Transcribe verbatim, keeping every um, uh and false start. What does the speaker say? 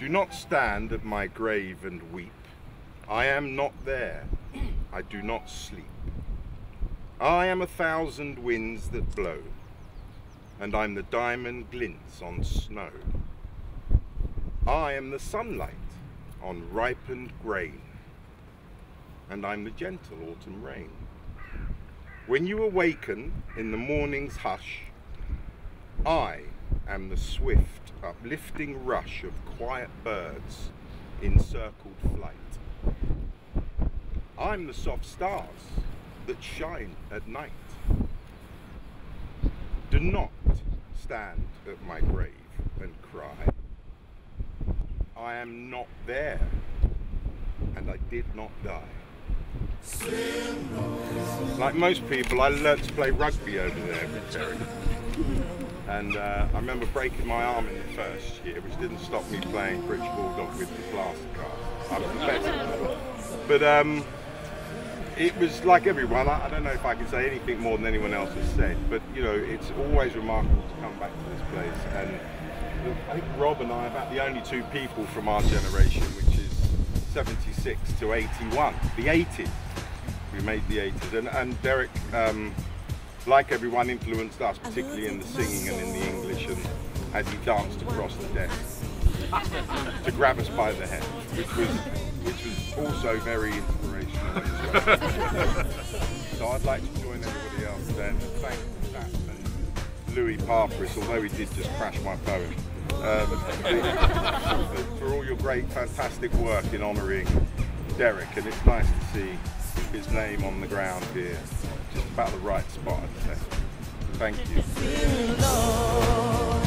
not stand at my grave and weep. I am not there. I do not sleep. I am a thousand winds that blow, and I'm the diamond glints on snow. I am the sunlight on ripened grain, and I'm the gentle autumn rain. When you awaken in the morning's hush, I am the swift, uplifting rush of quiet birds in circled flight. I'm the soft stars that shine at night. Do not stand at my grave and cry. I am not there, and I did not die. Like most people, I learnt to play rugby over there with Terry. And uh, I remember breaking my arm in the first year, which didn't stop me playing British Bulldog with the plaster cast. I was the best. But um, it was like everyone, I, I don't know if I can say anything more than anyone else has said, but you know, it's always remarkable to come back to this place. And I think Rob and I are about the only two people from our generation, which is seventy-six to eighty-one, the eighties. We made the eighties, and, and Derek, um, like everyone, influenced us, particularly in the singing and in the English, and as he danced across the desk to grab us by the hand, which was which was also very inspirational as well. So I'd like to join everybody else then and thank Sap and Louis Parpris, although he did just crash my poem, um, for all your great, fantastic work in honouring Derek, and it's nice to see his name on the ground here, just about the right spot, I'd say. Thank you.